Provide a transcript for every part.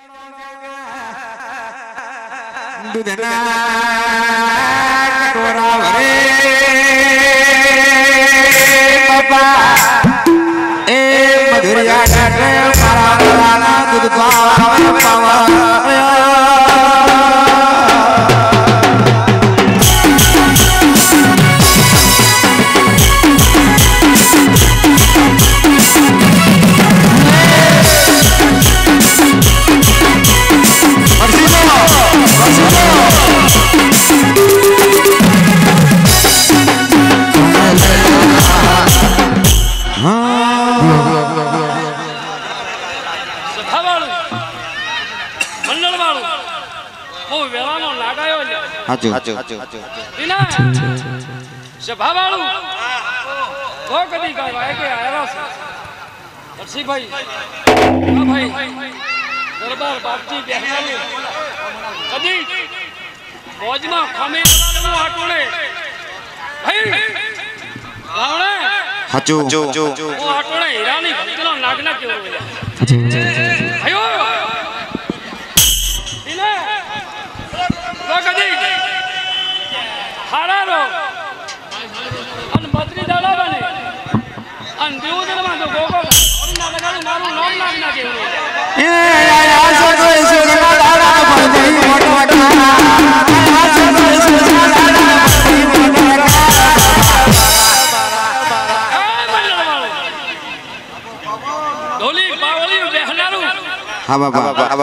दूधना कटोरा भरे बाबा ए मधुरिया डाटे मारा दूध पावा इना सभा वालू तो कदी का है के आया अर्शी भाई हां भाई दरबार बापजी बेहना कदी भोजमा खामे हाटोले भाई रावणे हाचो वो हाटोले हीरानी भक्तलो नागना केवो आयो इना तो कदी हारारो अन बद्री दाला बने अन देवदल में तो गोगो और ना लगालो मारो नाम नागना के ए या सो ना दाला पर दे मोट मोट ढोली बावली बेहनारू हां बाबा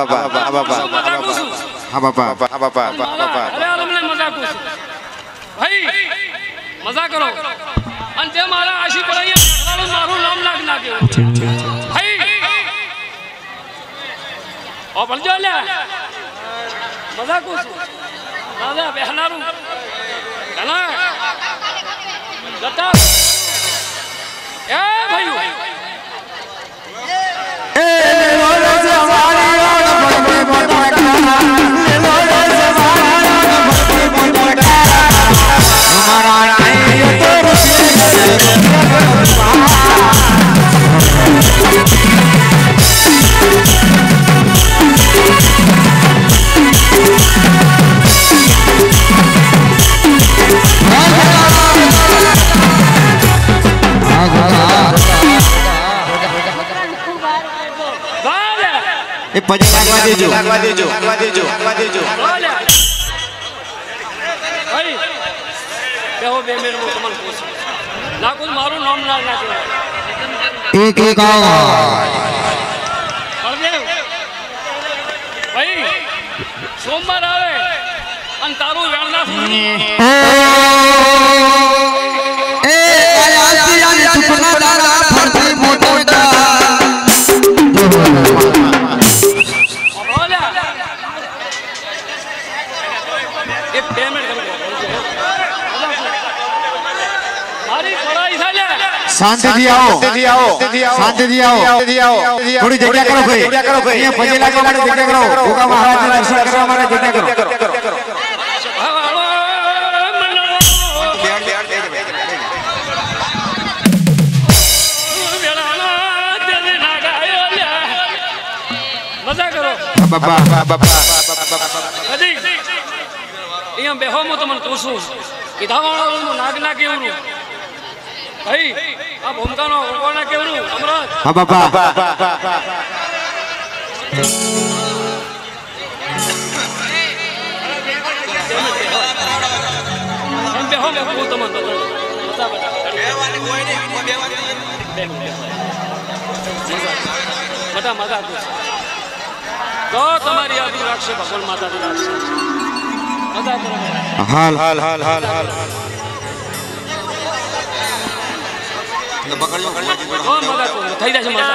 अरे आलमने मजाक कुछ भाई मजा करो अंते मारा आशी पड़ाई मारू नाम लागना के भाई ओ बल जा ले मजा कुछ दादा बहनारू चला गता ए भाई ए लोलो से हमारी ओर बढ़ते मोटा ले लोलो से हमारी ओर बढ़ते मोटा हमारा नहीं तो ए पजे लगवा देजो भाई बेहो बे मेरे को कमल पूछ ना कुछ मारो नाम ना के एक आवाज बलदेव भाई सोमवार आवे अंतारू वेणना ए आयाती सुपना दादा फरती मोटा शांति दियाओ थोड़ी जगह करो भाई ये फजीला के मारे जगह करो भूखा महाराज ने दर्शन करो हमारे जगह करो मजा करो बाबा कदी इया बेहो मो तमन तोसु किधावाणो नागना केवरू भाई अब हमकानो कोना केवरू अमराज हां बाबा हम बेहो को तमन बता बेवानी कोई नहीं बेवानी मजा कुछ तो तुम्हारी आदि राक्षस भगवान माता दी राक्षस मजा करो हाल तो पकड़ लो कौन मजा को थई जाए मजा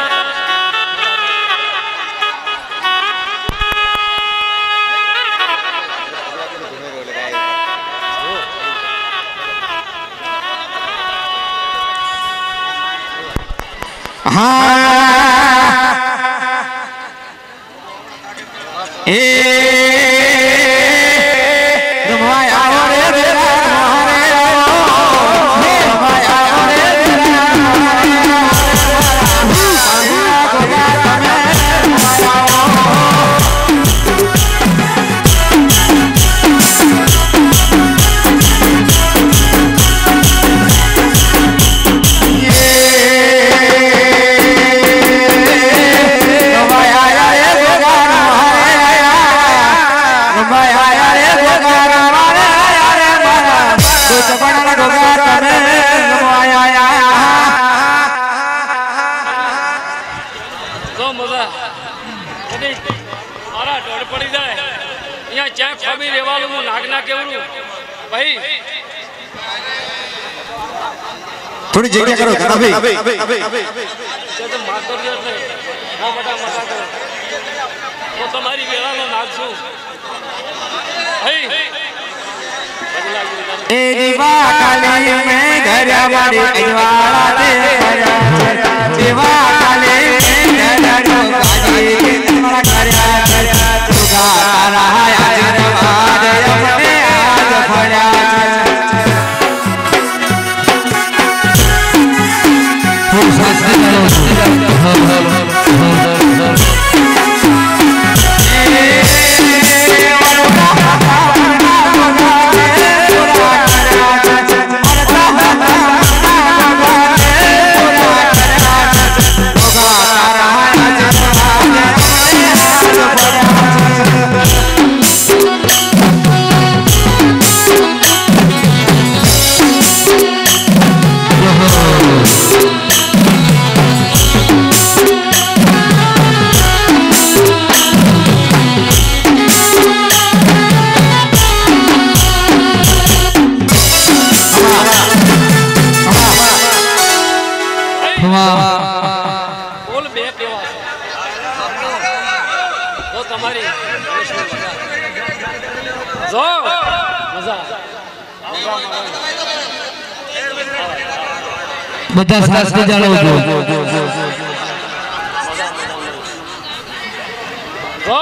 મજા કદી મારા ઢોળ પડી જાય અહીંયા જ્યાં ખમી રહેવાનું હું નાગના કેવડું ભાઈ થોડી જગ્યા કરો ધનાભાઈ તો માતર જ એટલે હા બટા મજા કરો હું તમારી વેળાનો નાગશું ભાઈ એ દીવા કાલી મે ધર્યા મારી અજવાળા દે દીવા કાલી મે ધર્યા કાજી કે તમારા કર્યા તુગા રાયા જરવા દે અમને આજ ફળ્યા ફૂલ શાસ્ત્રી બોલ બે કેવા તો તમારી જો મજા બધા શાસ્ત્રી જાણો જો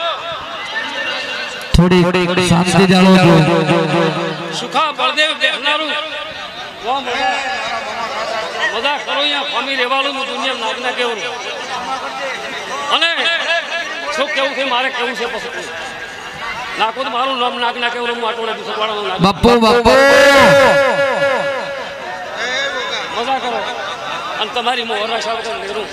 થોડી શાસ્ત્રી જાણો સુખા બળદેવ દેખનારું વો મજા કરો અહીંયા ફમી રહેવાનું દુનિયા નાગના કેવું અને શું કેવું છે મારે કેવું છે પછી નાખો તો મારું નામ નાગના કેવું હું આટોડે દુસકવાળાનું બાપુ બાપુ મજા કરો અને તમારી મોહરા સાહેબ લેરું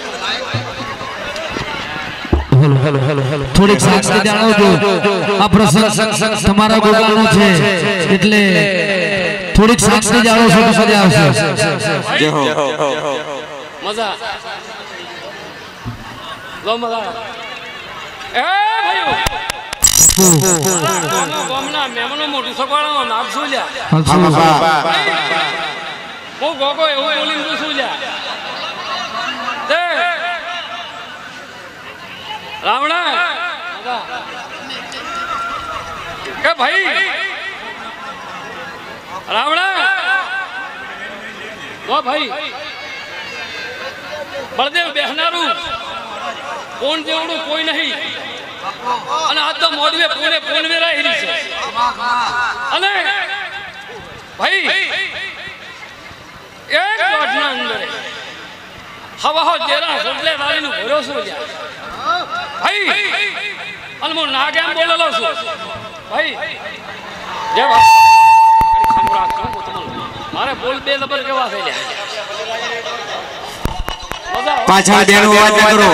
થોડીક શાસ્ત્રી જાણો આ પ્રસંગ તમારા ગોગાનો છે એટલે થોડીક શાસ્ત્રી જાણો છો તો મજા આવશે જય હો મજા લો મજા એ ભાઈઓ ગોમના મેમનો મોટું સકવાળો નાખશું લ્યા હું ગોગો એવું બોલીને પૂછું લ્યા દે રાવણા કે ભાઈ રાવણા ઓ ભાઈ બળદેવ બેહનારું કોણ જેવડું કોઈ નહીં અને આ તો મોડવે પૂને પૂનવેરા હેરી છે અને ભાઈ એક દોઢના અંદર હવા જેરા સોટલે વાળીનું ભરોસો જાય ભાઈ અને હું નાગ એમ બોલેલો છું ભાઈ જે મારે બોલ બે લબર કેવા થઈ ગયા પાછા બેનો વાત કરો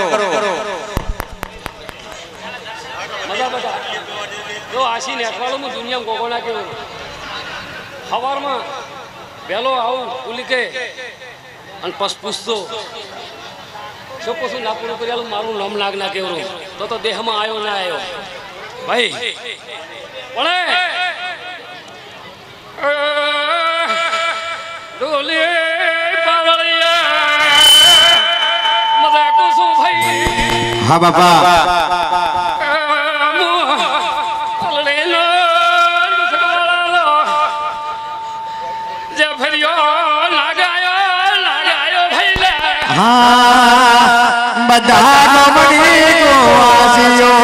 મજા બધા જો આશી નેઠવાળું હું દુનિયામાં ગોગોના કેવું સવારમાં વહેલો આવું ઉલી કે અને પસ પૂછતો શું કશું ના પૂરું કરી મારું નામ નાગ ના કેવું તો દેહમાં આવ્યો ના આવ્યો ભાઈ પણ ડોલે પાવળિયા મજા કુસુમ ભાઈ હા બાપા બધા રમણી કો આસિયો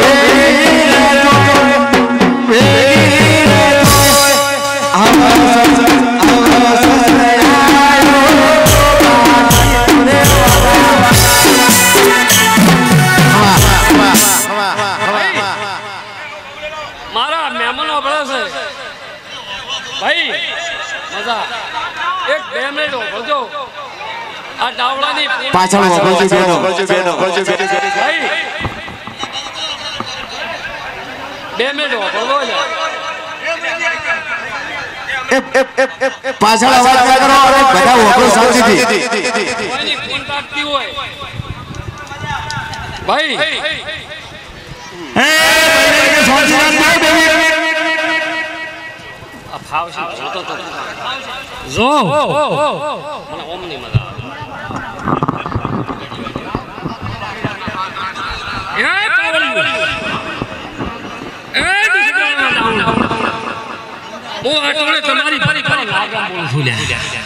મારા મહેમાનો ભળે છે ભાઈ મજા એક 2 મિનિટ ભરજો આ ડાવડાની પાછળ બેનો ભાઈ 2 મિનિટ ભરવો પાછળ અવાજ ના કરો અને બધા ઓગળો શાંતિથી કોઈની ફોન કાઢતી હોય ભાઈ એ કે સોનસીરામ ભાઈ બેબી આ ફાવશે જો મને ઓમ ની મજા આવે એ પાવલિયો એ દીકરાના ડાઉન ઓ આટોને તમારી ફરી લાગા બોલું છું લે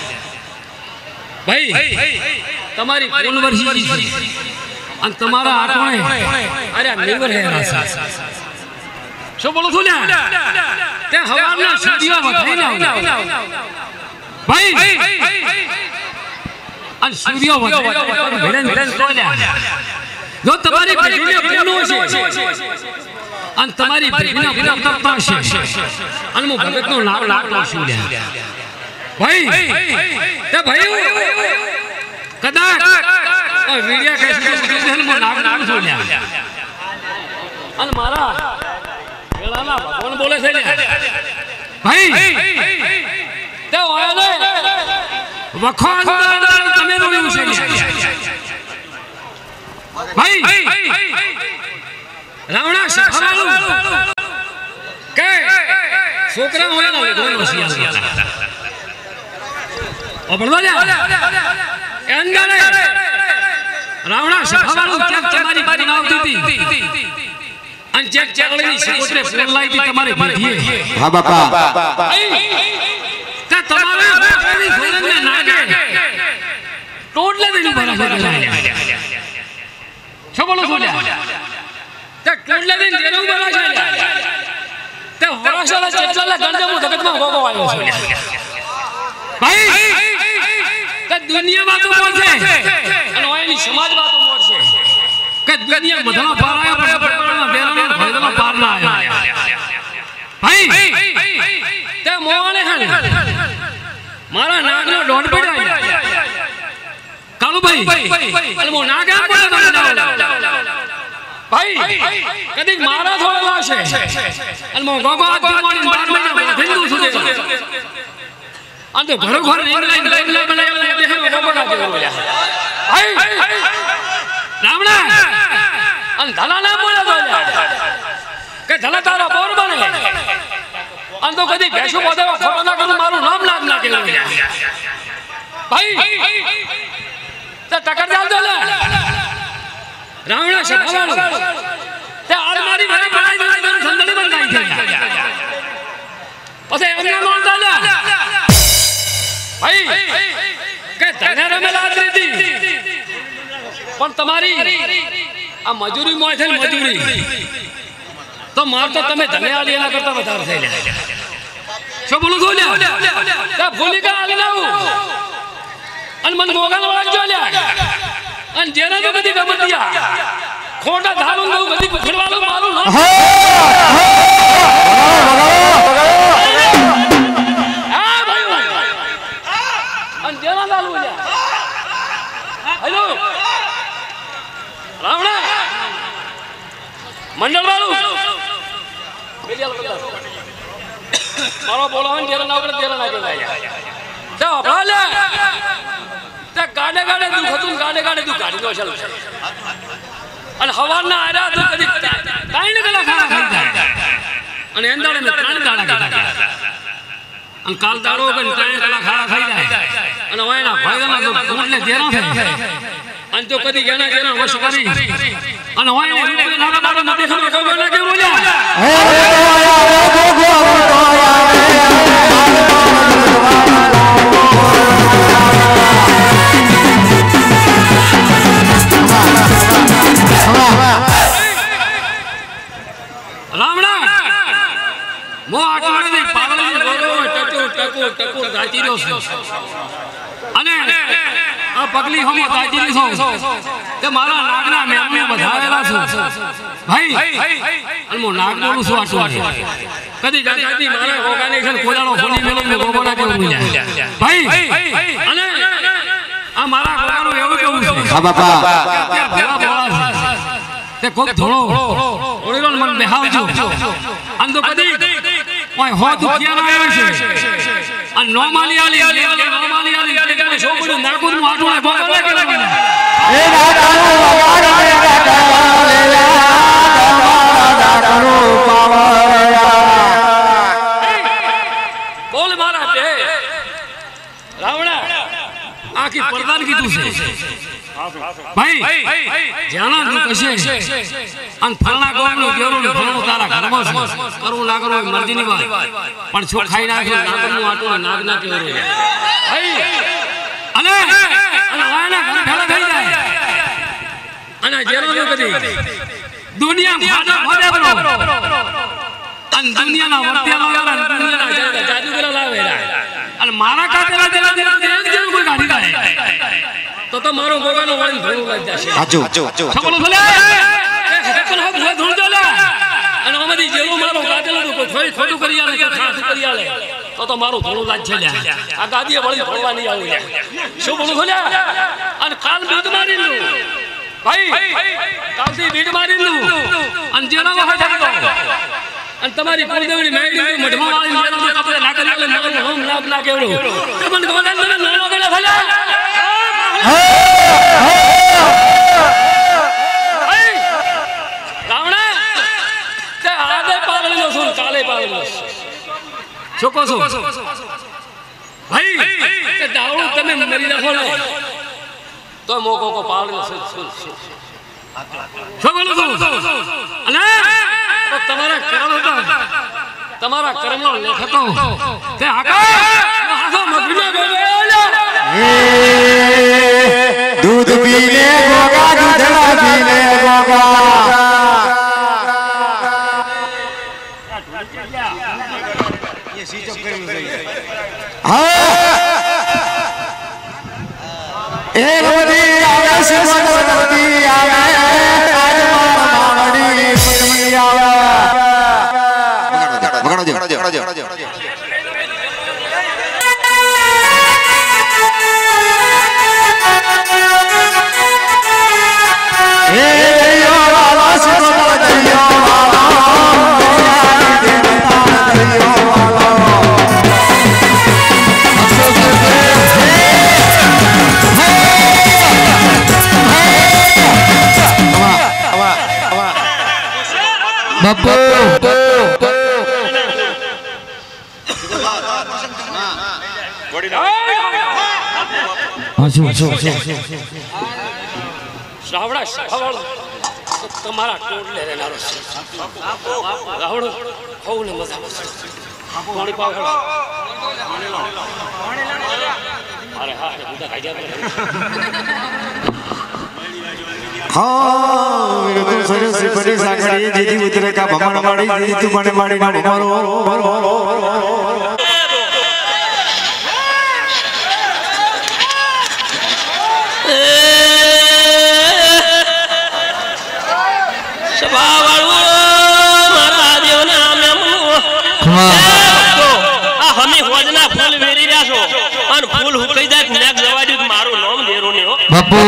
ભાઈ તમારી કોણ વર્ષી છે અને તમારા આટોને અરે નીવર હે રાસા શું બોલું છું લે તે હવાના સદીઓ વધાઈ ના ભાઈ અને સૂર્ય વધાઈ ભેડન તોલ્યા જો તમારી પેઢીને પૂર્ણ છે અને તમારી પેઢીના પ્રતાપતા છે અને હું ભગતનો નામ લાગતો છું લે ભાઈ તે ભાઈ કદાચ વીડિયા કહેશે હું નામ છું લે અને મારા વેળાના ભગવાન બોલે છે લે ભાઈ તે ઓયલે વખાણ તમે રોયું છે ભાઈ રાવણા સખાવાળું કે છોકરા હોય ને ગોળ વસિયા ઓબળવા લે અંગારે રાવણા સખાવાળું ચેક તમારી બનાવતી હતી અને ચેક ચાકડીની સકોટરે ફોન લાવી તમારે ભીધીએ હા બાપા કે તમારે બાપાની ફોનને નાગે ટોડલે દેનું ભરા છે શું બોલો છો તે ટોડલે દેન દેનું ભરા છે તે હોરાશાલા ચેકલા ગણજમો જગતમાં ગોગો આવ્યો છે ભાઈ તે દુનિયા વાતો બોલશે અને ઓયની સમાજ વાતો બોલશે કે દુનિયા બધાનો પાર આવ્યો પણ બેરાનો ભયનો પાર ના આવ્યો ભાઈ તે મોણે હે મારા નાગનો ડોન પડ્યો કાળુભાઈ અને મો નાગ આમ બોલે ભાઈ કદી મારા થોડેલા છે અને મો ગોગો આથી મોણી 12 મહિના હિન્દુ સુધે અને ઘર ઘર ઇંગ્લેન્ડ લેબલા બનાવ્યા દેહે ગોગો ના દેવો ભાઈ રામણા અને ધલા ના બોલે તો કે ધલા તારો બોર બને અને તો કદી ભેંસુ બોદેવા ખબર ના કરું મારું નામ લાગ ના કે ભાઈ તે ટકર ચાલ દો લે રાવણા સખાવાળો તે આર મારી મારી બનાઈ દે સંદડી બંધાઈ છે પછી એમને નોંધા લે ભાઈ કે તને રમેલા દીધી પણ તમારી આ મજૂરી મોય છે મજૂરી તો માર તો તમે ધને આલી એના કરતા વધારે થઈ લે શું બોલું છું લે તે ભૂલિકા આલી લાવું અને મન ગોગા ઓળખજો લે અને જેને તો કદી ગમત દિયા ખોટા ધારું દઉં કદી પકડવાનું મારું ના હા ભાઈ અને જેના લાલુ લે હેલો રાવણા મંડળ વાળું મારો બોલાવન જેરા ના ઉપર જેરા ના કહેવાય તો ભલે તે ગાડે ગાડે દુખ હતું ગાડે ગાડે દુખ ગાડી નો ચાલ અને હવાના આરા તો કદી કાઈ કલા ખાના ખાઈ જાય અને એંદાડે મે 3 દાડા ખાતા અને કાલ દાડો કે 3 કલા ખાના ખાઈ જાય અને ઓયના ભાઈના તો ગુણને જેરા છે અને તો કદી જેના જેના વશ કરી અને ઓયને રૂપે નાના દાડો ન દેખાનો ગોગો ના કે બોલ્યા રામણા મો આટોડે ની પાવળી ગોગો ટકો ગાતી રહ્યો છે અને આ પગલી હમ ગાતી રહ્યો તે મારા નાગના મેમને વધારેલા છે ભાઈ અને મો નાગ બોલું છું આટોડે કદી ગાતી મારા ગોગાને છે કોદાળો ફોલી મેલો મે ગોગો ના કેવું જાય ભાઈ અને આ મારા ગોગાનું એવું કેવું છે હા બાપા ભલા બોલા તે ખૂબ ધોળો ઓળીનો મન બેહાવજો અંદો કદી ઓય હો દુખિયા આવ્યો છે અને નોમાલી આલી કે છોકરું નાગુનું આટું ગોગો ના કેવું એ ભાઈ જાણા તું કશે અન ફળના ગોમનો કેરો ને ફળનો તારા ઘરમાં છે કરવું ના કરવું મરજીની વાત પણ છો ખાઈ નાખ્યો નાગનું આટો નાગ ના કેરો ભાઈ અને વાયના ઘર ફેલા થઈ જાય અને જેનો કદી દુનિયા ફાડે બરો અને દુનિયાના વર્ત્યાનો યાર દુનિયાના જાદુગરા લાવેલા અને મારા કાતેલા દેલા એક જેવું કોઈ ગાડી જાય તો મારો ગોગાનો વાળી ધોળ લાગી જશે આજો સબલો ભલે એકલ હક ધોળ દોલે અને ઓમાંથી જેલો મારો કાતેલો તો કોઈ ખોટું કરી આલે કે ખાસ કરી આલે તો મારો ધોળ લાગ છે આ ગાદીએ વળી ધોળવા નહીં આવું શું બોલું ભલે અને કાલ બીજ મારી લું ભાઈ કાલથી બીજ મારી લું અને જેનો હોય છે અને તમારી કુળદેવની મેળી મઢમાં વાળી જેનો કપડે ના કરી આલે મારું હોમ લાગ ના કેવડો તમને ગોલાલ મને નો ગળે ભલે રાવણા તે આદે પાવળીનો છું કાલે પાવળીનો છોકો છો ભાઈ તે દાવણું તમે મરી નાખો ને તો મોકો કો પાવળીનો છું શું બોલું છું અને તમારા કર્મ હતા તમારા કર્મનો લેખ હતો તે આકા હાથો મગના दूध पीने गोगा दूधड़ा पीने गोगा ये स्विच ऑफ करनी चाहिए हां एक बदी आवे शिवदती आवे आज मावड़ी पुरमणी आवे बगड़ो दे बापू શ્રાવણા શ્રાવણ તમારા ટોળલે રહેનારો છે રાવણ હોને મજા પાણી પાવ અરે હા બુડા ખાઈ જાય हाँ मेरे तो सरे से बड़े सागरी जीजी उतरे का भमण माड़ी जीजी तू बने माड़ी ना भमरो सभावाळो मारा देवना मेमो आ हमी होजना फूल वेरी રહ્યા છો અને ફૂલ હુકાઈ જાય નેક જવાડ્યું મારું નામ દેરો ને હો बापू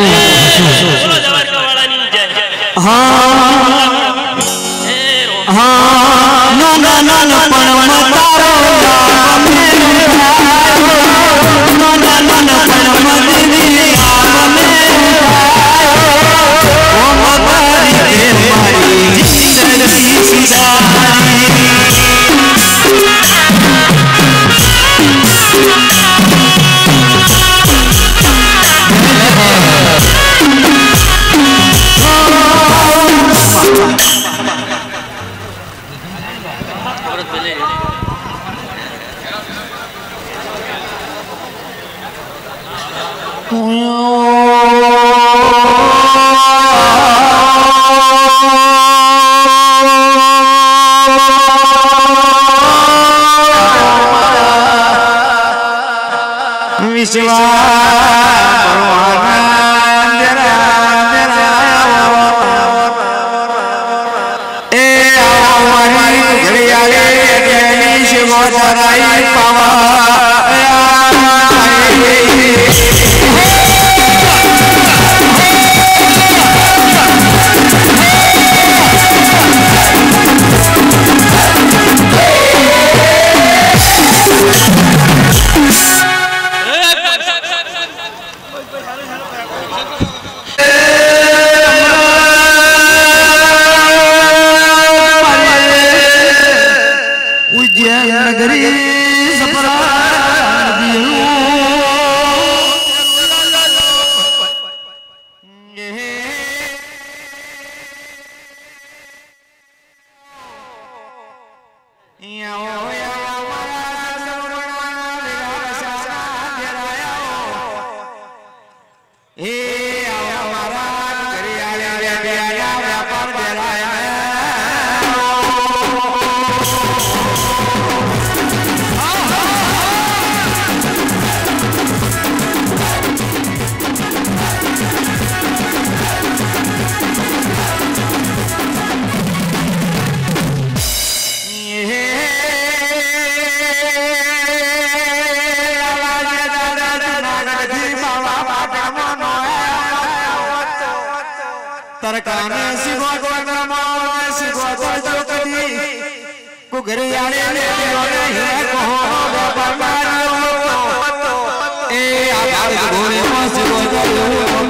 तरकाने सिगो गोदमा सिगो गोदो कदी कुगरे याले ले ले है को बबारो ए आबाद गोरे मो सिगो गोदो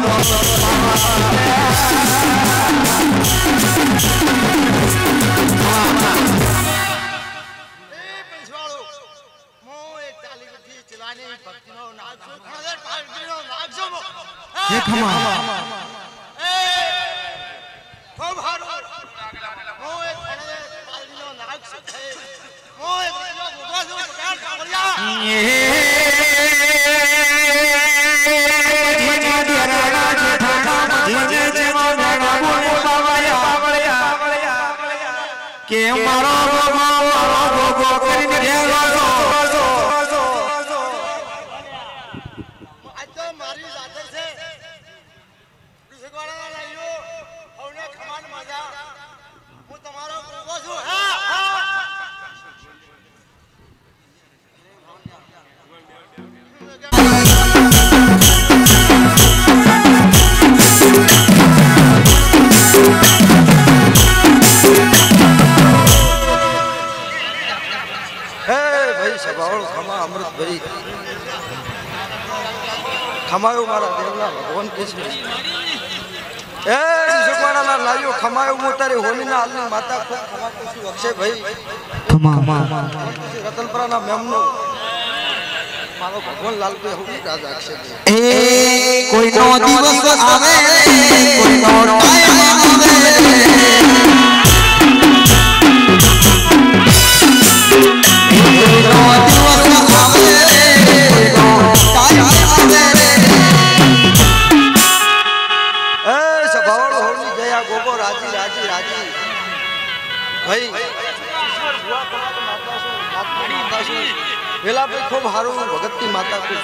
ये खमा के मारो गो करने दे आज तो मारी जाते से दुसगवाड़ा लाइयो होने खमान मजा वो तुम्हारा गोगो जो है अमृत भरी खमायो मारा देवला भगवान कृष्ण ए सुकवाड़ा ला लायो खमायो मोतारे होली ना आलनी माता को खमा कुछ अक्षय भाई खमा रतनपुरा ना मेमनो मारो भगवान लाल पे होली राजा अक्षय ए कोई नो दिवस आवे कोई नो टाइम आवे वेला पे खूब हारू भगत की माता को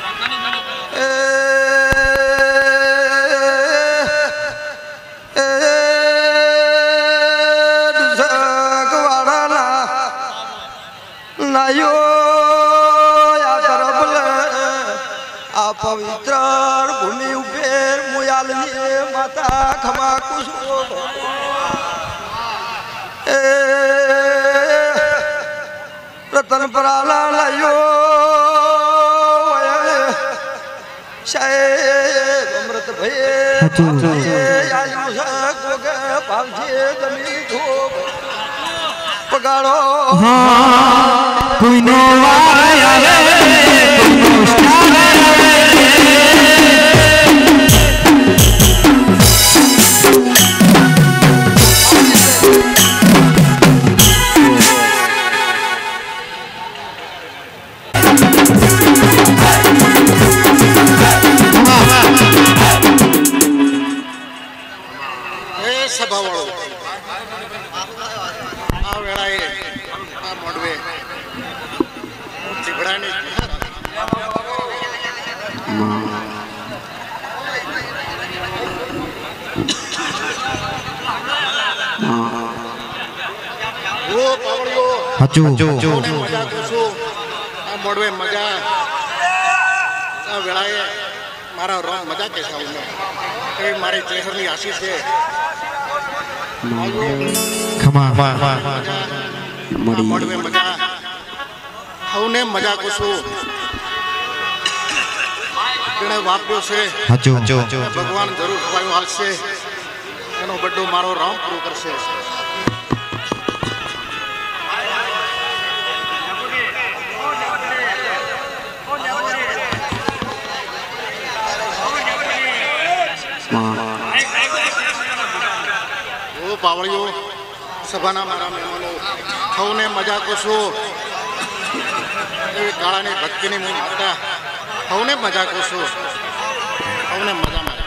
नायो या करबल आ पवित्र भूमि उपेर मुयाल माता खमा कुछ रतन पराला लायो शायद अमृत भये आयु गोग पालजे जमी धो पगाड़ो कोई नो आया रे कोई नो मोड़वे मजा वेलाए मारा रोंग मजा कैसा हुआ ए मारे चेहरे की आशीष है खमा मोड़वे मजा हवने मजा कुसो जने वाप्यो से भगवान जरूर खवायो हाल से एनो बड्डो मारो राम पूरो करसे ઓ પાવળીઓ સભાના મારા મહેમાનો સૌને મજા કરશો એ કાળાની ભક્તિની હું માતા સૌને મજા કરશો સૌને મજા મારે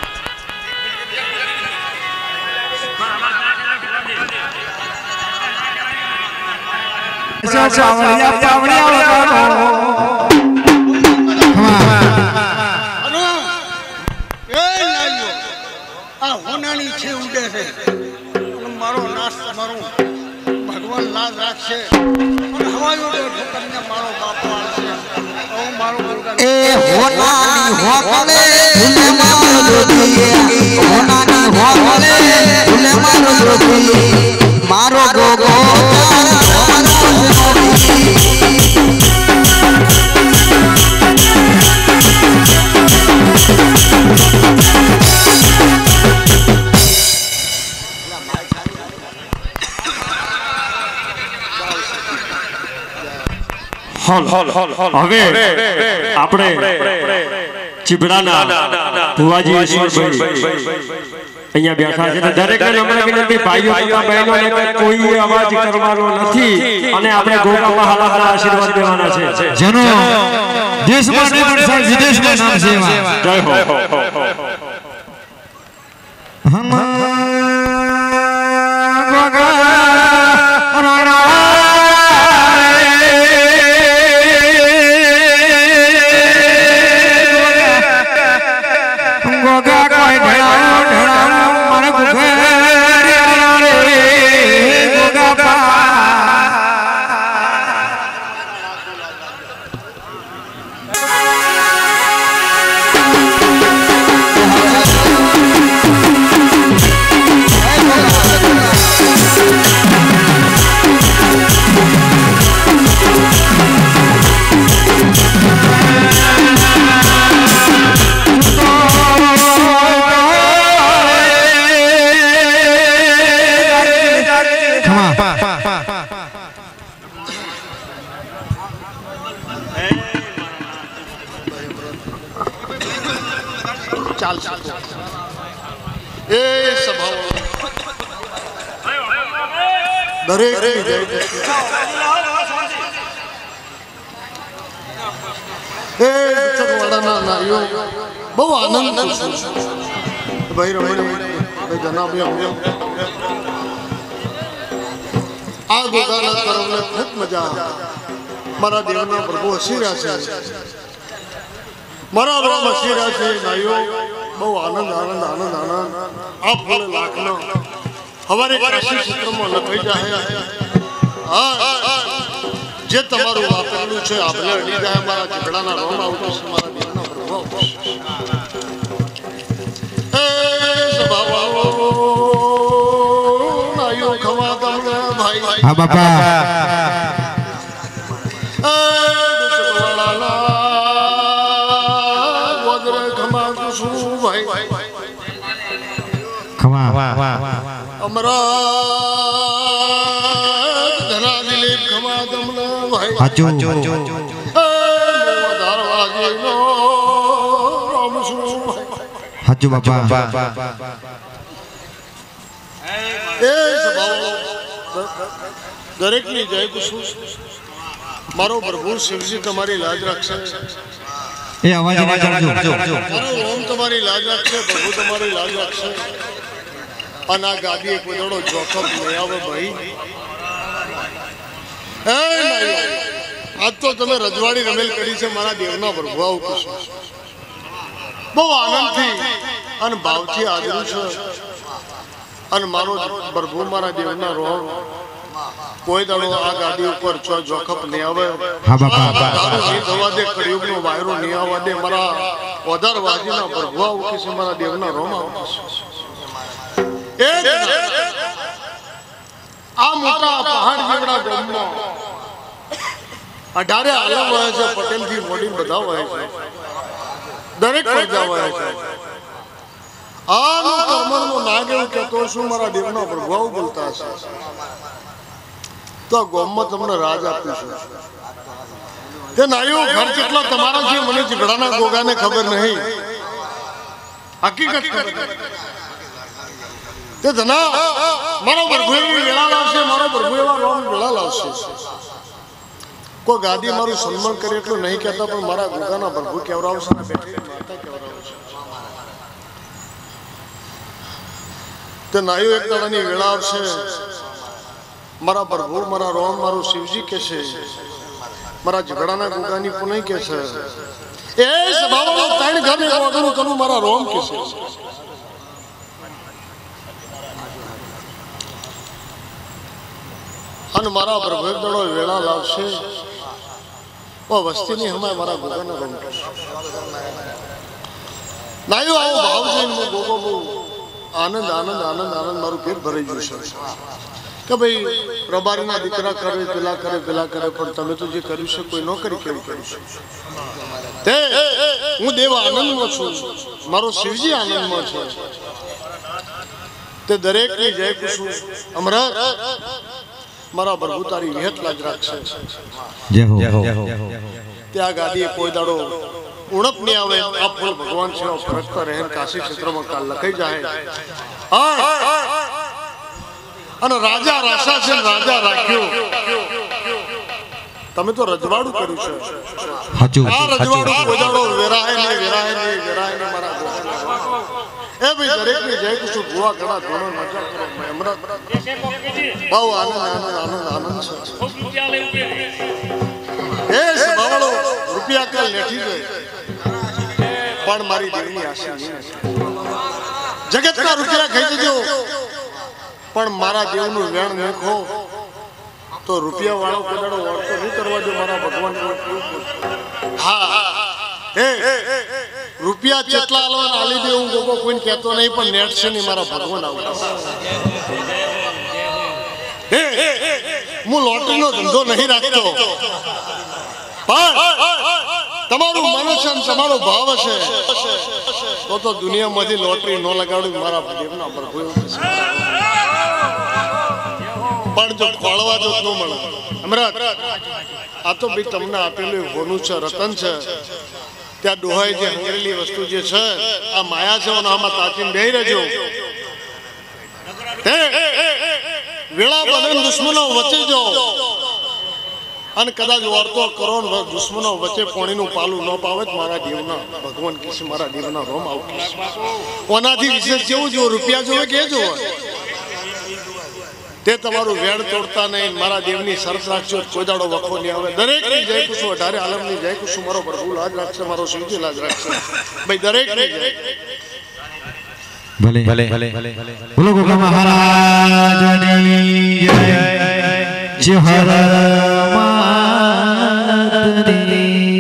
હોનાની છે ઉડે છે મારો નાશ તમારું ભગવાન લાજ રાખશે અને હવાયો ઠોકરને મારો બાપ આવશે હું મારો એ હોનાની હોકલે ભૂલે મારો જોગી હોનાની હોકલે ભૂલે મારો જોગી મારો ગોગો હવે આપણે ચીબડાના ભુવાજી ઈશ્વરભાઈ અહીંયા બેઠા છે દરેકને નમ્ર વિનંતી ભાઈઓ તથા બહેનોને કોઈ અવાજ કરવાનો નથી અને આપણે ગોગા મહારાજના આશીર્વાદ દેવાના છે જેનો દેશમાં નહીં પણ સાહેબ વિદેશમાં નામ છે જય હો હમ ગોગા એ સભા દરેક વાળાના નારીઓ બહુ આનંદ ભાઈ જનાવ્યા આ ગોગાના તરફને ખૂબ મજા મારા દેવના પ્રભુ હસી રહ્યા છે મારા રોમ હસી રહ્યા છે નારીઓ બહુ આનંદ આનંદ આનંદ આનંદ આ ફૂલ લાખનો હવારે કાશી સૂત્રમાં લખાઈ જાય જે તમારું વાપરેલું છે આપણે અડી જાય મારા ઝઘડાના રોમ આવતું છે મારા દેવના પ્રભુ એ સભાવાળો નાયો ખવા તમને ભાઈ હા બાપા હાચું બાપા દરેકની જય કુસુમ મારો પ્રભુ શિવજી તમારી લાજ રાખશે એ અવાજ ઓમ તમારી લાજ રાખશે પ્રભુ તમારી લાજ રાખશે અને આ ગાદી એક વડો જોખમ લઈ આવે ભાઈ આજ તો તમે રજવાડી રમેલ કરી છે મારા દેવના પ્રભુ આવું કુસુમ બહુ આનંદથી અને ભાવથી આદરું છે અને મારો પ્રભુ મારા દેવના રોહ કોઈ દાડો આ ગાડી ઉપર જોખમ નહીં આવે થવા દે કળિયુગનો વાયરો નહીં આવવા દે મારા વધાર વાજીના પ્રભુ આવું છે મારા દેવના રોમ આવું આ મોટા પહાડ જેવડા ગામમાં 18 આલમ હોય છે પટેલ થી મોડી બધા હોય છે દરેક પ્રજા હોય છે આનું કર્મનું નાગ એવું કહેતો શું મારા દેવના પ્રભુ આવું બોલતા હશે તો આ ગામમાં તમને રાજ આપ્યું છે તે નાયો ઘર કેટલા તમારા છે મને ઝઘડાના ગોગાને ખબર નહીં હકીકત ખબર તે ધના મારો પ્રભુ એવી વેળા લાવશે, મારો પ્રભુ એવા રોમ વેળા લાવશે. કોઈ ગાદી મારું સન્માન કરે એટલું નહીં કહેતા, પણ મારા ગોગાના પ્રભુ કેવરાવશે ને બેઠી માતા કેવરાવશે. તે નાયું એક દાડાની વેળા આવશે, મારા પ્રભુ મારા રોમ મારું શિવજી કે છે, મારા ઝઘડાના ગોગાની પુનઃ કે છે, એ સભાવાળો ત્રણ ઘર એક વાગણું કરું મારા રોમ કે છે. અને મારા પ્રભુ એક દાડો વેળા લાવશે, વસ્તીની હમાય મારા ગોગાના રોમ કે છે. નાયું આવો ભાવ જોઈને હું ગોગો બહુ આનંદ આનંદ આનંદ આનંદ મારું પેટ ભરાઈ ગયું છે કે ભાઈ રબારીના દીકરા કરે પેલા કરે પેલા કરે, પણ તમે તો જે કર્યું છે કોઈ ન કરી કેવું કર્યું છે. તે હું દેવ આનંદમાં છું, મારો શિવજી આનંદમાં છે. તે દરેકની જય કુસુમ અમરત મારા પ્રભુ તારી વિહત લાજ રાખશે. ત્યાં ગાદીએ કોઈ દાડો ઉણપ નહીં આવે. આ ફૂલ ભગવાન છે ફરકતા રહે, કાશી ક્ષેત્રમાં કાલ લખાઈ જાય. અને રાજા રાશા છે, રાજા રાખ્યો. તમે તો રજવાડું કર્યું છે. આ રજવાડું કોઈ દાડો વેરાય નહીં, વેરાય નહીં, વેરાય નહીં મારા એ ભાઈ દરેકની જય કુસુમ ભુવા ઘણા ધોનો મજા કરો. અમરત બહુ આનંદ આનંદ આનંદ આનંદ છે. એ સભાવાળો રૂપિયા કાલ લેઠી જાય, પણ મારી દેવની આશા નહીં. જગતના રૂપિયા ખાઈ જજો, પણ મારા દેવનું વેણ નાખો તો રૂપિયા વાળો કોદાડો વાળતો નહીં કરવા દો મારા ભગવાન. હા રૂપિયા જેટલા આલવાના આલી દે, હું ગોગો કોઈને કહેતો નહીં, પણ નેટ છે નહીં મારા ભગવાન આવતા. હું લોટરીનો ધંધો નહીં રાખતો, પણ તમારું મન છે ને તમારો ભાવ હશે તો દુનિયામાંથી લોટરી ન લગાડું મારા દેવના પ્રભુ. પણ જો ખોળવા જો ન મળે અમરત, આ તો ભાઈ તમને આપેલું હોનું છે, રતન છે. ત્યાં ડોહાઈ જે હંગરેલી વસ્તુ જે છે આ માયા છે, આમાં તાચીને બેહી રહેજો. વેળા બને દુશ્મનો વચ્ચે જો, અને કદાચ વર્તો કરો દુશ્મનો વચ્ચે પાણીનું પાલું ન પાવે મારા દેવના ભગવાન કિસ મારા દેવના રોમ આવું. કોનાથી વિશેષ જેવું જો રૂપિયા જોવે કે જોવે, તે તમારું વેણ તોડતા નહીં. મારા દેવની શરત રાખજો, કોઈ દાડો વખો નહીં આવે. દરેકની જય કુસુમ, 18 આલમની જય કુસુમ મારો પ્રભુ લાજ રાખશે, મારો શિવજી લાજ રાખશે. ભાઈ દરેકની જય. ભલે ભલે ભલે બોલો ગોગા મહારાજની જય. જય હર માતની.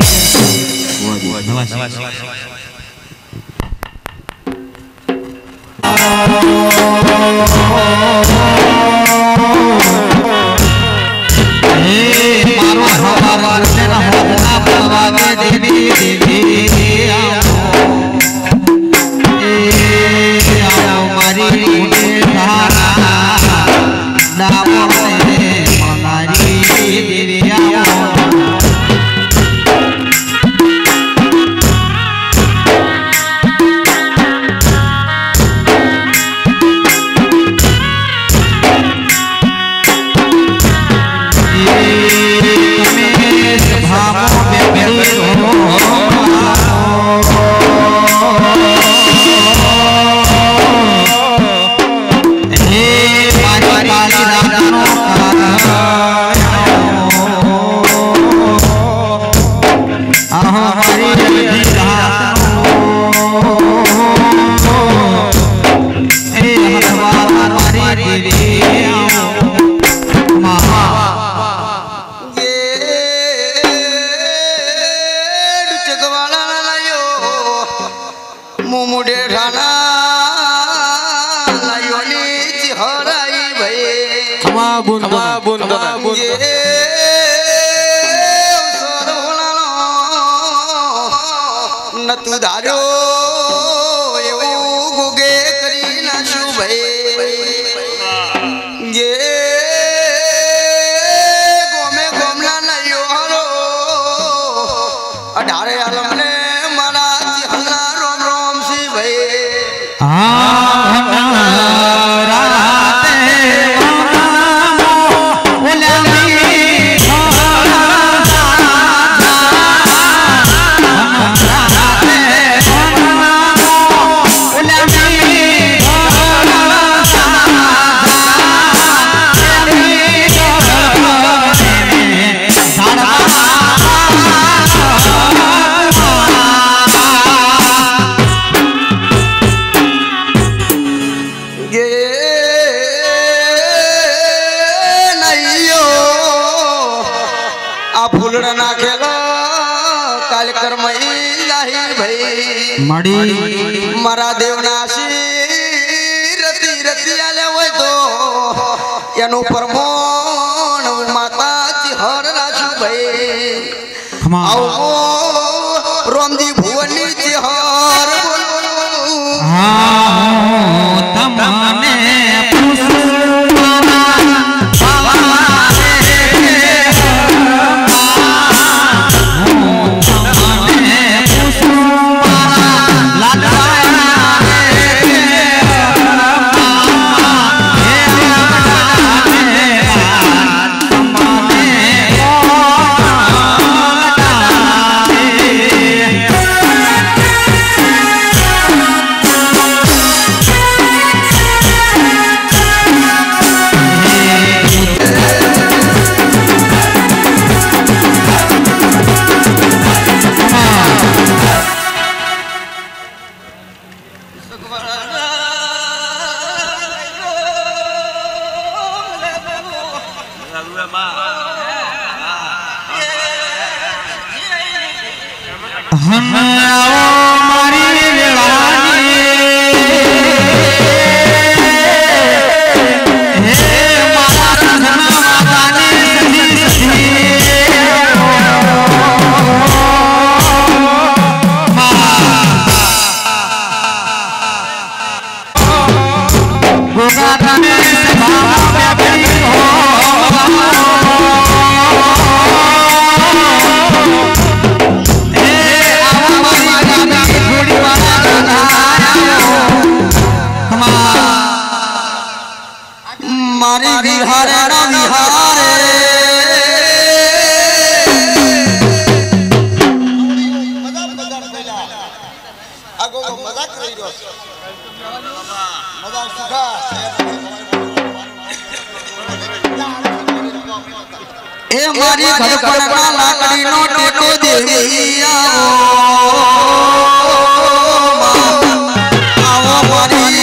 હા ये नैयो आ फूलड़ा नाखेगा कार्यक्रम जाहिर भाई मड़ी मारा देवनाशी रती रती आले હોય તો એનું પરમોણ માતાજી હર રાજુ ભાઈ આવો રોમજી ભુવનની જી હર हाँ तमने મારી ઘડપણના લાકડીનો ટેકો દેવી આવો આવો મારી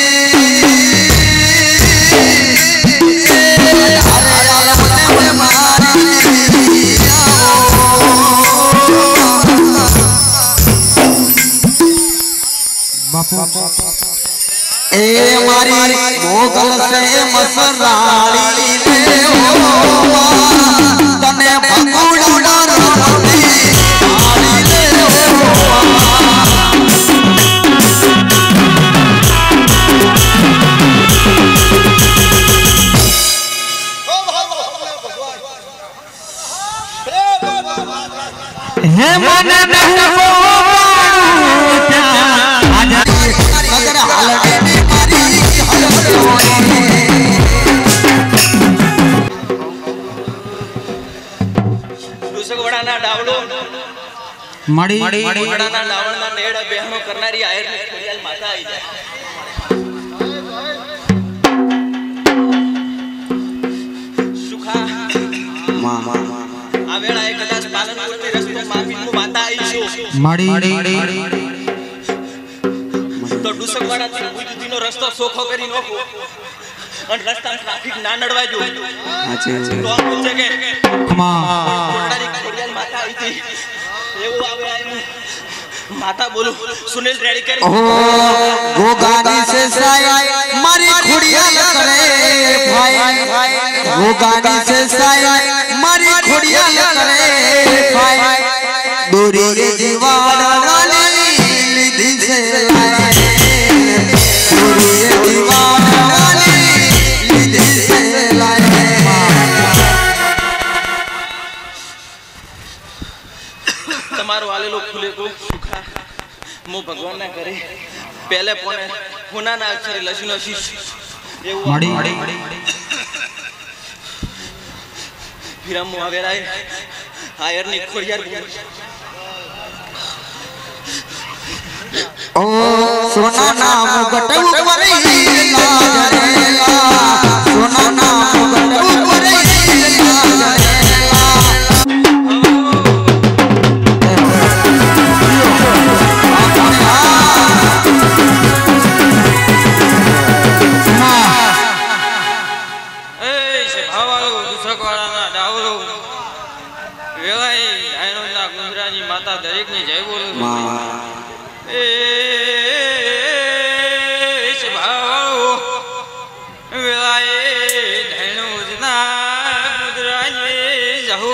ए मारी मोगल से मसराली ले हो तने भगुड़ा रवली आली ले हो हे मन नहीं मड़ी વડાના લાવણના નેડા બહેનો કરનારી આયરની ખોડિયાલ માતા આવી જાય સુખા આ વેળાએ કદાચ પાલનપુરની રસ્તો માફીનું માતા આવી છો मड़ी તો ડુસકવાડાથી ભુજનો રસ્તો સોખો કરી નોખો અને રસ્તામાં ટ્રાફિક ના નડવાજો તો આમ પૂછે કે ખોડિયાલ માતા આવી હતી એવું આવે આયનું माता बोलो सुनील रेडी कर गोगानी से साई मारी खुड़िया करे भाई गोगानी से साई मारी खुड़िया करे भाई दूरी दीवार वाली निधि से लाए दूरी दीवार वाली निधि से लाए તમારો આલેલો ફૂલે કો સુખા મો ભગવાન ના કરે પહેલે પોને હોના ના અક્ષરે લસીનો શીશ એવું मड़ी ફિરમ આવેરાય આયર ની ખોડિયાર ओ सोना नाम गटू करे लाजरेला सोना नाम गटू करे लाजरेला દરેકની જય બોલું છું. એ ભાવ વેલાએ ધૈણું જના મુદ્રાએ જહો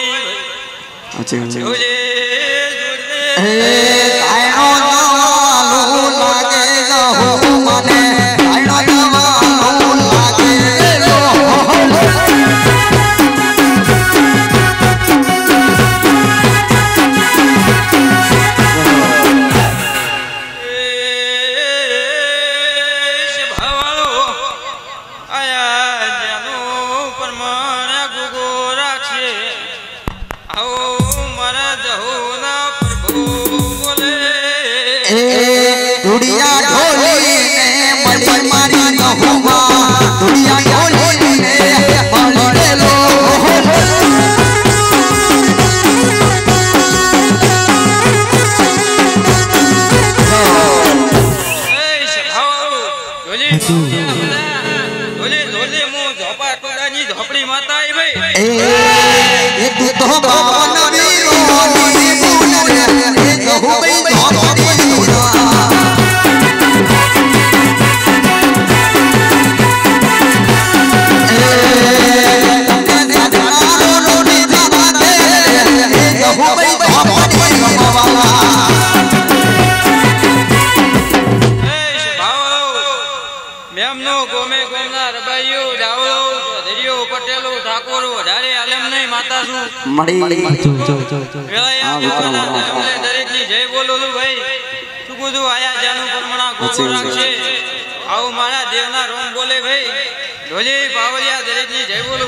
ઝોપડી માતા દરેકની જય બોલું છું ભાઈ. શું કીધું આયા જાનું પરમણા ગોગો રાખશે. આવું મારા દેવના રોમ બોલે ભાઈ. ઢોલી પાવડિયા દરેકની જય બોલું.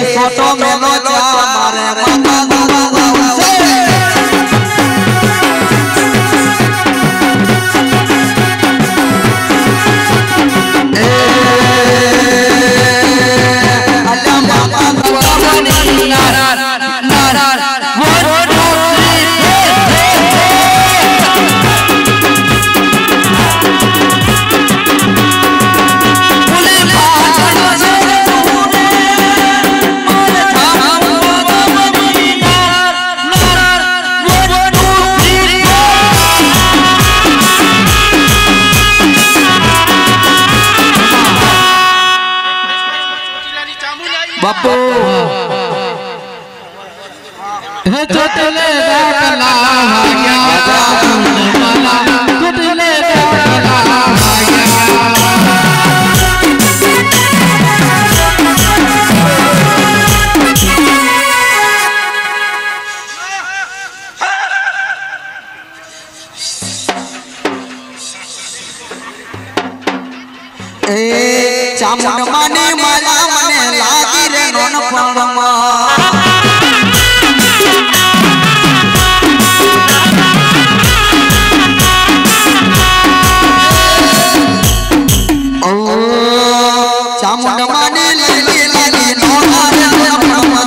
બાપુ હે ચોટલે દાખલા ગયા ચોટલે દાખલા ચામુંડ માને માલા મને લાગી રે નોન પણમાં ચામુંડ માને લાગી લાગી નોન પણમાં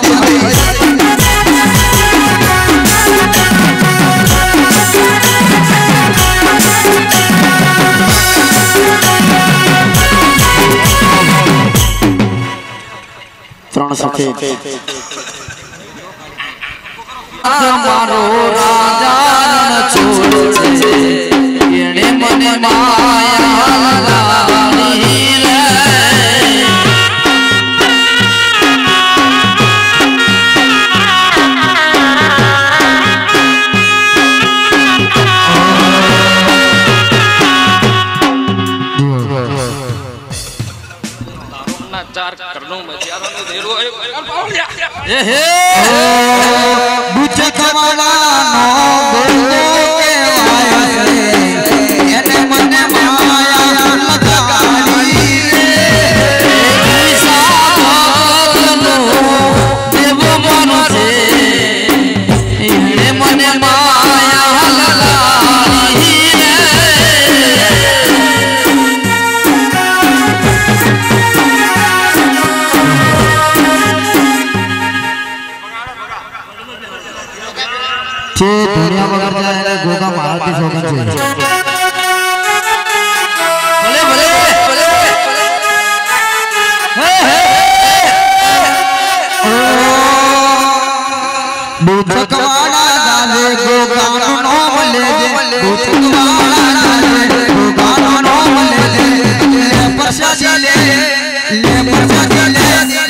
મારો રાજા છોડ છે એને મને માયા લાગી રે ચાર કરનો મજાનો દેરો दुनिया वगैरह जाए गोगा मारती सोगन से भले भले भले दूध कवाड़ा डाले गोगा प्रसादी ले प्रसादी ले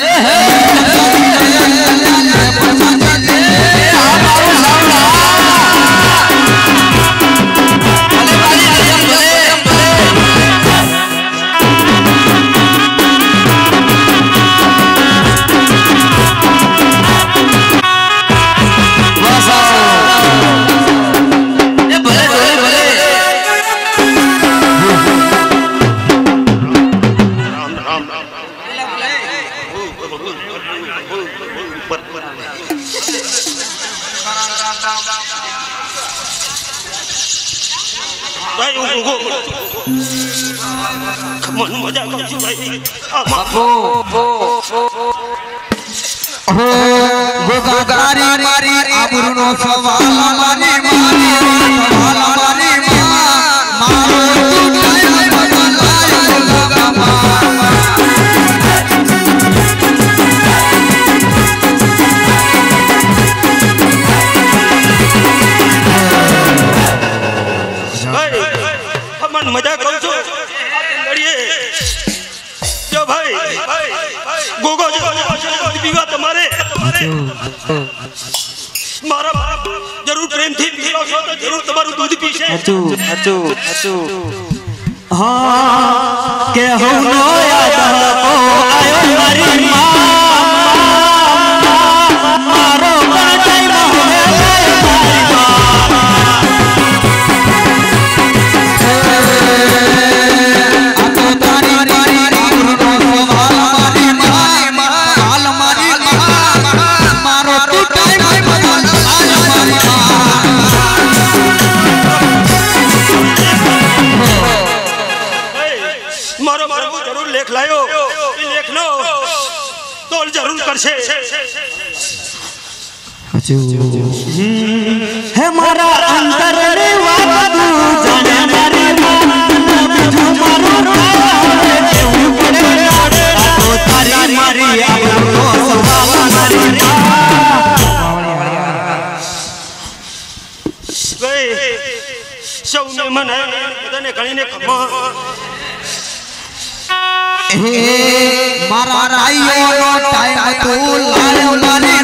गोगारी मारी आबरूनो सवाल मारी मारी सवाल मारी मारो टाइम बदलायो गोगा हमन मजा करो छो लड़िए जो भाई गोगो जो विवाह तुम्हारे मारा जरूर प्रेम थी पीलो छो तो जरूर तुम्हारू दूध पीछे अचू हां के हो नो याद ओ आयो मारी मारो टाइम हो है मारा अंतर रे वादू जाने मारी बिठू मारो केहू पड़े तो तारी मारी आबरो सवाल मारी गए सौने मने बदने घणी ने खमा मारा राइयो नो टाइम तू लायो मारी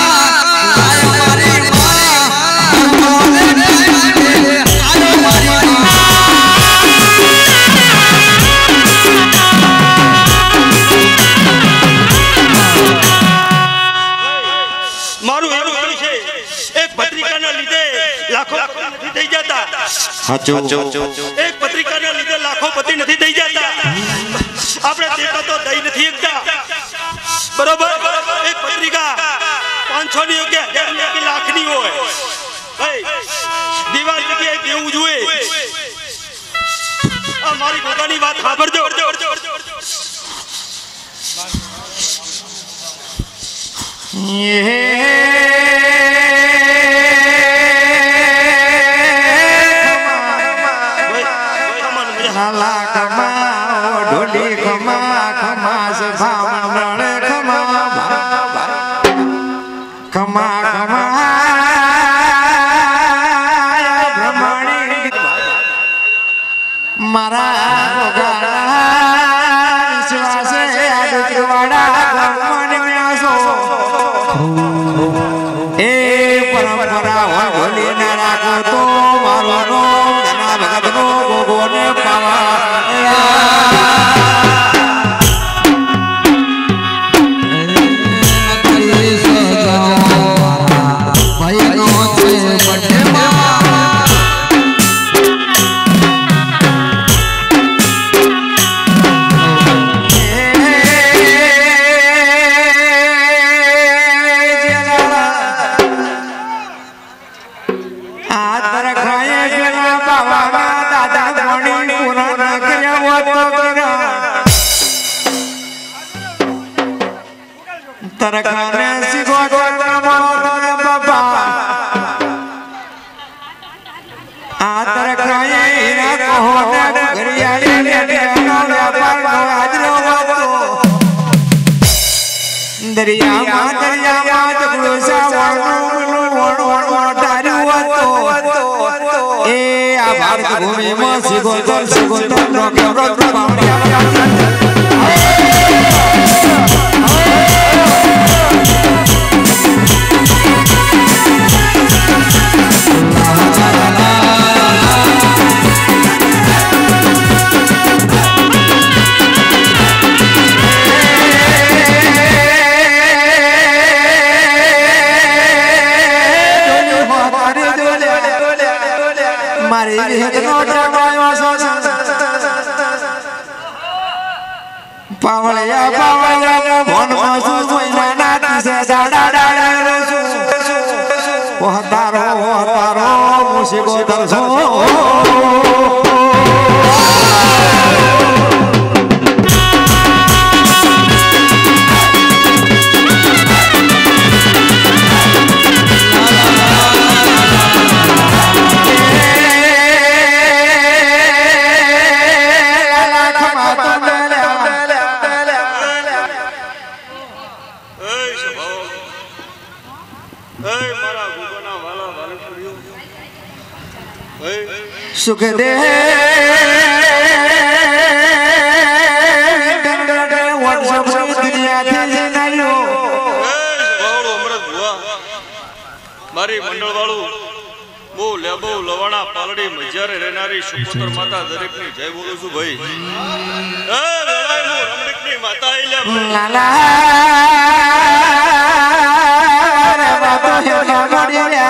एक पत्रिका ने लीधे लाखों पति नहीं दई जाता आपने देखा तो दई नहीं एकता बरोबर एक पत्रिका 500 नहीं हो गया 1000 की लाख नहीं हो भाई दीवार की एक देव जुए हमारी गोदानी बात खबर दो ढोली खमा खमा से भावण खमा खमा खमा भ्रमणी मारा श्वासे आदुचवाड़ा भ्रमण्यासो ए परंपरा ढोली न राखो तो मारो नो धना भगत नो गोगो ने पावा तरखाने सिगो बाबा आ तरखाए हीरा कोने घरियाली ने व्यापार नो आजरो वातो दरिया मा जगड़ो सा वाणो तारू वातो ए आ भारत भूमि में सिगो दल नो के रोक बावड़िया પાવળિયા પાવળિયા ભણ મસુ કોઈના નાતી સે સાડા ડાડા તારો મુસીબો દરસો सुख दे मारी मंडल वालू बो लेबो लवाणा पालड़ी मजारे रहनारी सुपुत्र माता दरेक नी जय बोलू छु भाई ए वेलाय मो रमणीक नी माता आइल्या लाला रे बातो हे गड़िया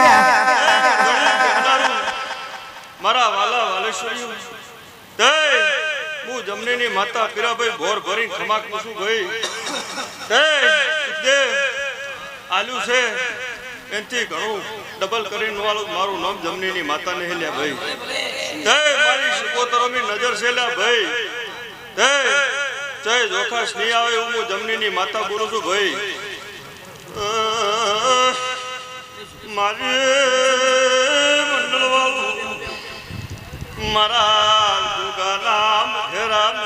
मारा वाला वालेश्वरी ते मु जमने नी माता पीरा भाई भोर भरी खमाक मुसु भाई ते दे आलू से एंती घणो डबल करीन वालो मारू नाम जमनी नी माता ने हेल्या भाई ते मारी सुकोतरो में नजर सेला भाई ते चाहे जोखास नहीं आवे मु जमनी नी माता बोलू छु भाई मारे मंडल वालो मारा गुगा नाम हेरा में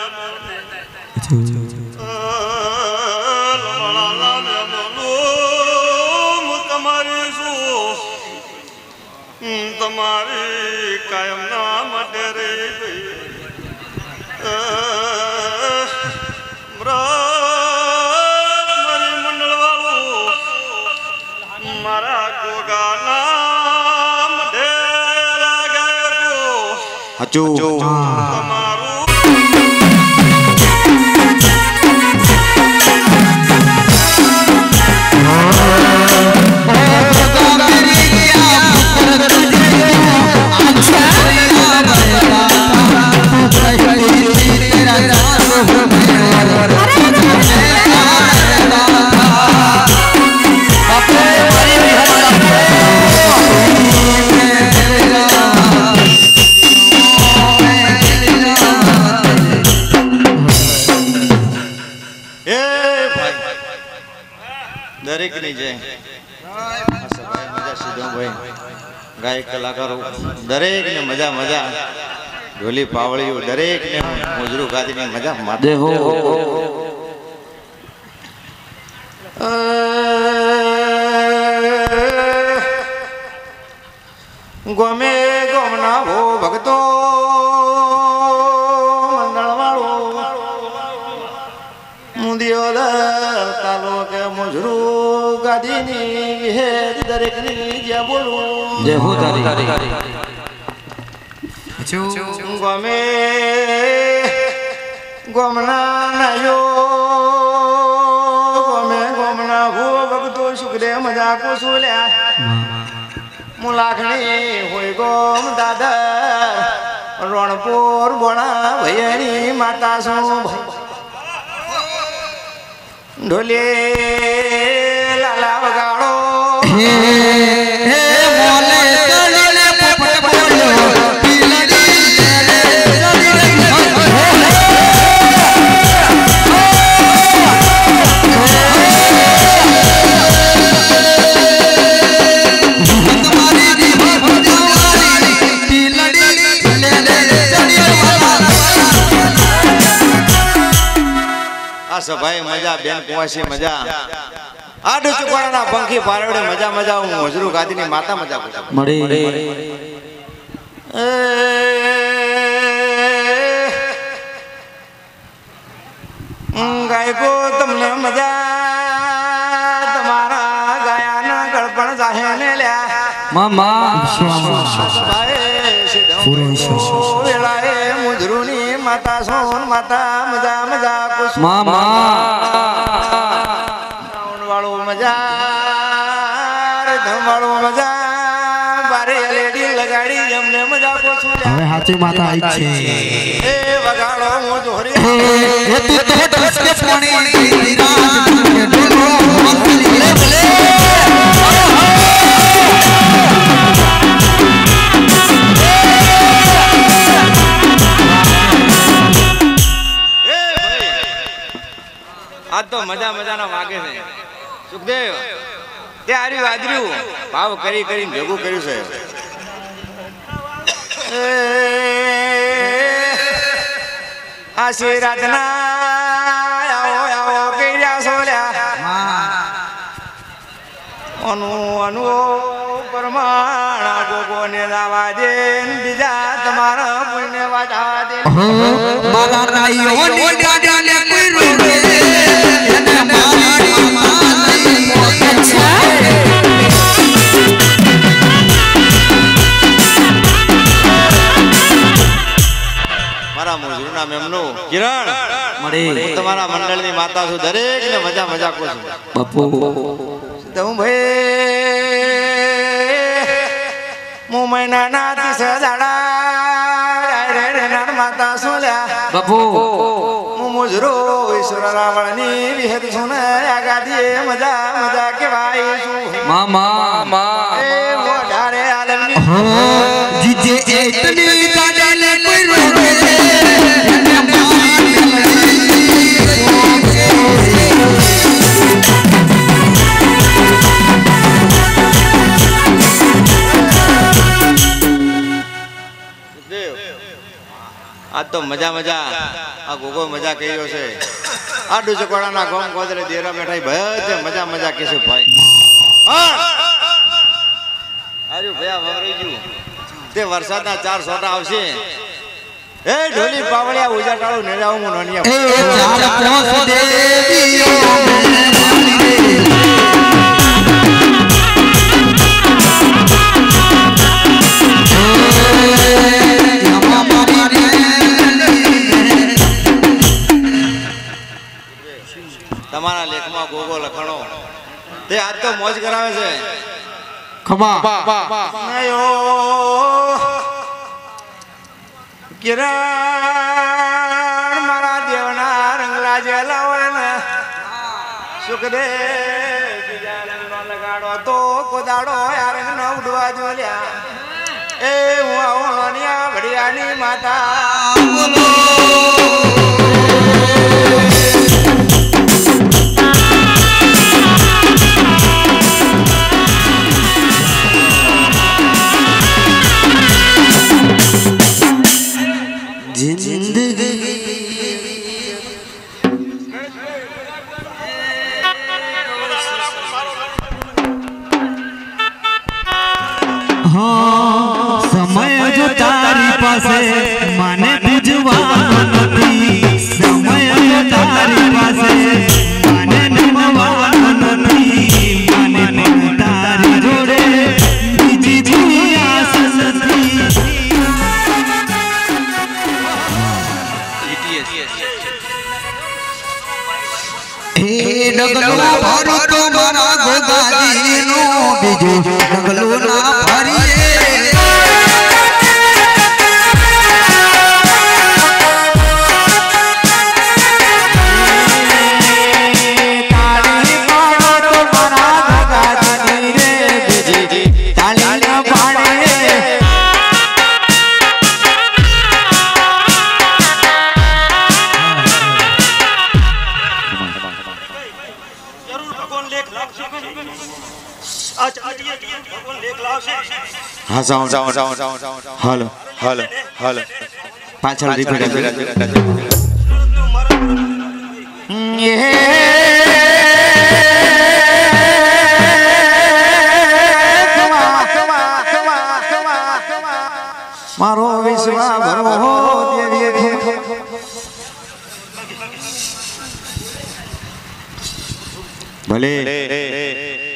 तुम्हारी कायम नाम डेरे मरी मंडल वालो मारा गोगा नाम डेरा गयो हचू तुम्हारू दरेक नहीं जय मजा सीधो भाई गायक कलाकारों दरेक ने मजा मजा ढोली पावड़ियों दरेक ने मुजरू गादी ने मजा माते हो गोमे गोमना हो भगतो मंडल वालो मुंदियो तालो के मुजरू गादी नी हे दरेक नी जे बोलू जय हो तारी गोमे गोमना नयो गोमे गोमना हो भगतो शुक्रे मजा को सुल्या मुलाखनी होय गोम दादा रणपुर बोणा भयनी माता सो ढोले लाला बगाड़ो मोले तड़ले पपट पड़ो पीलड़ी तुम्हारी दी भजवारी पीलड़ी ले आ सभाई मजा बेन कुवासी मजा आडू चुकवाना पंखी पारवड़े मजा मजा हूँ हजरू गादी नी माता मजा को मड़ी गाय को तुमने मजा तुम्हारा गाया ना गड़पण जाहे ने लिया मामा वेलाए मुजरू नी माता सोन माता मजा मजा कुछ मामा वालो मजा धम वालो मजा बारे लेडी लगाड़ी जमने मजा को सुल्या હવે સાચી માતા આવી છે ए वगाड़ो मो जोहरी એ તું તો आज तो मजा मजा ना वागे છે સુખદેવ તે આરી વાદર્યું ભાવ કરી કરીને ભેગું કર્યું છે આશીર્વાદના આવો આવો કર્યા સોલ્યા અનુ અનુ પરમાણા ગોગોને લાવા દે બીજા તમારા પુણ્ય વાજા દે મારા રાઈઓ ની દાદાને કોઈ રોકે એને મારી માની અચ્છા મારા મુજરું નામ એમનું કિરણ મળી તમારા મંડળની માતા છું દરેક ને મજા મજા કો છું બાપુ તો હું ભાઈ મુ મહિના ના 30 દાડા રે નાન માતા સોલ્યા બાપુ હું મુજરો ઈશ્વર રાવણની વિહેત છું ને આગાદી મજા મજા કેવાય છું મામા એ મોઢારે આલમની જીજે એટલી દાદાને કોઈ રોકે એને મારી આજ તો મજા મજા આ ગોગો મજા કર્યો છે આ ડુચકોડાના ગોમ ગોદરે દેરા બેઠાઈ ભય મજા મજા કેસે ભાઈ આર્યું ભયા વવરી ગયું તે વરસાદના 4 સોટા આવશે એ ઢોલી પાવળિયા ઉજાટાળો ને જાઉં હું નનિયા એ ચાર પોસ દેવીઓ તમારા લેખમાં ગોગો લખણો તે આજ તો મોજ કરાવે છે ખમા કિરણ મારા દેવના રંગલા જેલાવણ સુખદેવ બીજા રંગનો લગાડો તો કોદાડો આ રંગનો ઉડવા જોલ્યા એ હું આવણિયા ઘડિયાની માતા બોલો સમય જો તારી પાસે મને પૂજવાનો નથી સમય જો તારી પાસે મને નમવાનો નથી મને તારી જોડે બીજી કોઈ આસ નથી એ ડગલો ભરો તો મારા ગોગાજીનો બીજો ડગલો ના ભરીએ હા જાઓ હાલો હાલો હાલો પાછળ રિપીટ મારો વિશ્વાસ ભરો દેવી ભલે